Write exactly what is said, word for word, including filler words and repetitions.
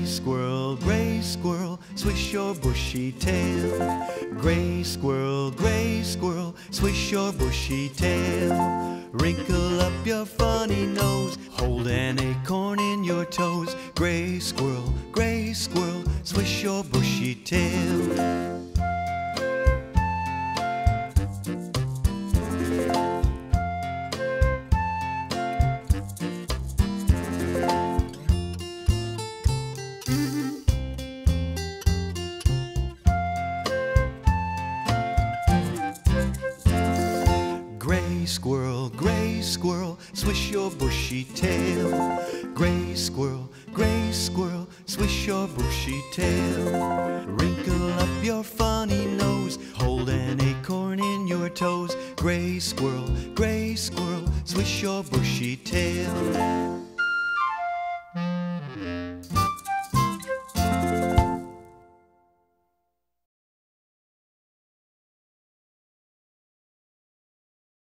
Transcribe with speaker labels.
Speaker 1: squirrel, gray squirrel, swish your bushy tail. Gray squirrel, gray squirrel, swish your bushy tail. Wrinkle up your funny nose, hold an acorn in your toes. Gray squirrel, gray squirrel, swish your bushy tail. Gray squirrel, gray squirrel, swish your bushy tail. Gray squirrel, gray squirrel, swish your bushy tail. Wrinkle up your funny nose, hold an acorn in your toes. Gray squirrel, gray squirrel, swish your bushy tail.